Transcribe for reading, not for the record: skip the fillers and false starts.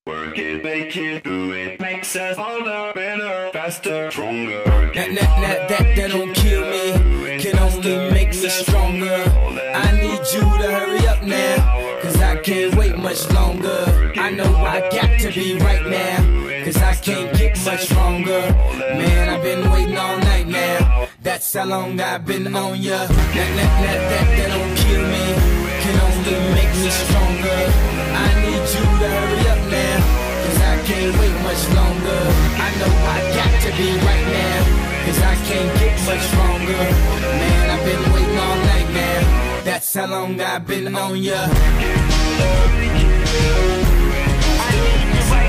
Work it, make it, do it. Makes us older, better, faster, stronger. That don't kill me, can only make me stronger. I need you to hurry up now, cause I can't wait much longer. I know I got to be right now, cause I can't get much stronger. Man, I've been waiting all night now, that's how long I've been on ya. That don't kill me, can only make me stronger. I need you to hurry up now, cause I can't wait much longer. I know I got to be right now, cause I can't get much stronger. Man, I've been waiting all night now, that's how long I've been on ya. I need you right